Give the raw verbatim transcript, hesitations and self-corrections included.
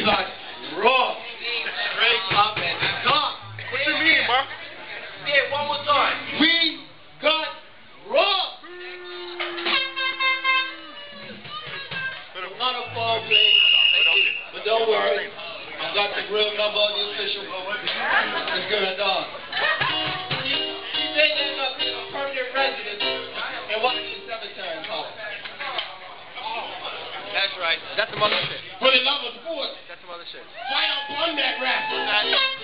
got raw. Straight up and gone. What you mean, bro? Say it one more time. We got raw. Not a foul play, but don't worry. I got the real number of the official. It's good and done. He may end up being a permanent resident in Washington Cemetery Hall. That's right. That's some other shit. For the love of sport. That's some other shit. Fire upon that rap.